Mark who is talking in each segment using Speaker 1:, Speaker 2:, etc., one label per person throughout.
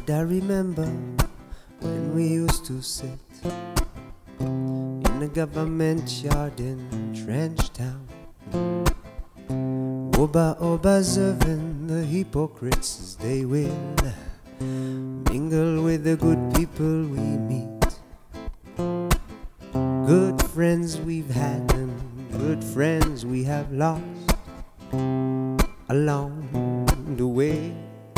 Speaker 1: Said I remember when we used to sit in the government yard in Trench Town, observing the hypocrites as they will mingle with the good people we meet. Good friends we've had and good friends we have lost along the way.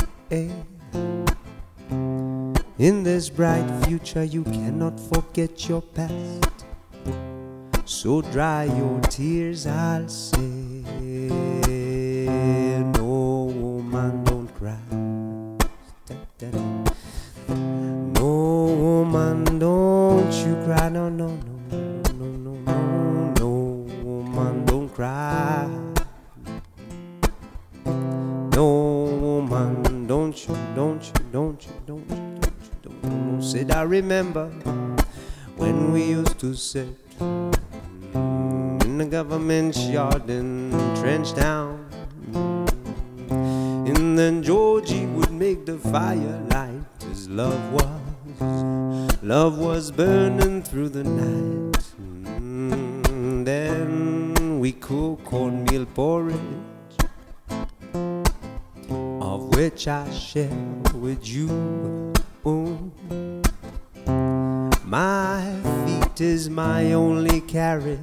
Speaker 1: In this bright future you cannot forget your past, so dry your tears, I'll say. No woman don't cry, no woman don't you cry, no, no, no, no, no, no, no woman don't cry, no woman don't you, don't you, don't you, don't you. Said I remember when we used to sit in the government yard in Trench Town, and then Georgie would make the fire light as love was burning through the night. Then we cook cornmeal porridge, of which I share with you. My feet is my only carriage,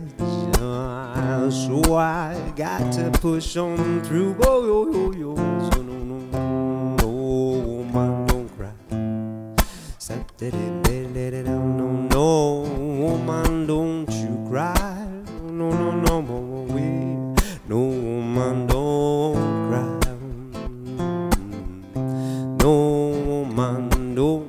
Speaker 1: so I got to push on through. Oh, yo, yo, yo. So no, no, no woman don't cry. No, no woman don't you cry. No, no, no, no woman don't cry. No woman don't.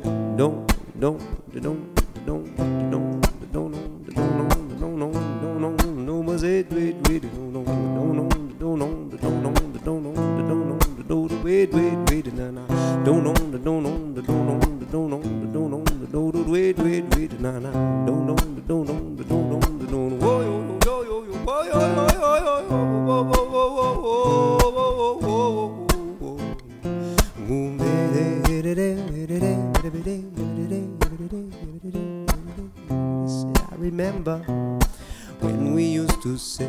Speaker 1: I remember when we used to sit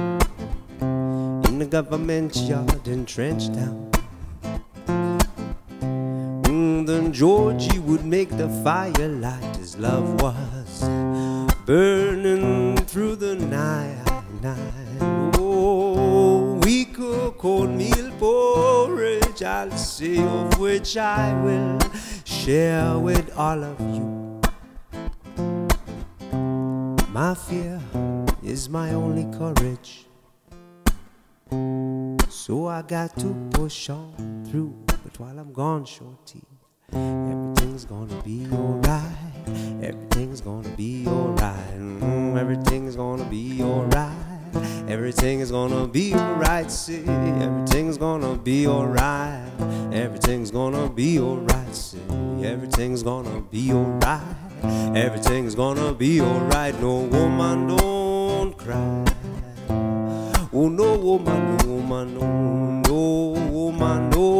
Speaker 1: in the government yard in Trench Town. Then Georgie would make the fire light as love was burning through the night. Oh, we cook cornmeal porridge, I'll say, of which I will share with all of you. My fear is my only courage, so I got to push on through. But while I'm gone, shorty, everything's gonna be alright. Everything's gonna be alright. Everything's gonna be alright. Everything's gonna be alright. See, everything's gonna be alright. Everything's gonna be alright. See, everything's gonna be alright. Everything's gonna be alright. No woman don't cry. Oh, no woman, no woman, no, no woman, no,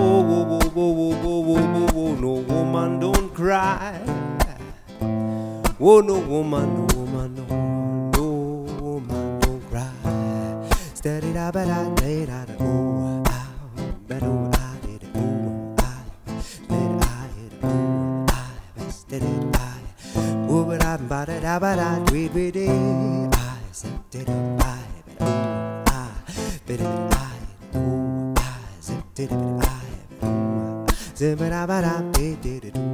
Speaker 1: no woman don't cry. Oh, no woman, no woman, no, no woman don't cry. Steady da ba da da da da oh ah ba do ah da da oh ah steady ah da oh ah steady ah oh ba da ba da we de ah steady ah ba do ah ba da oh ah steady ah ba da ba da ba da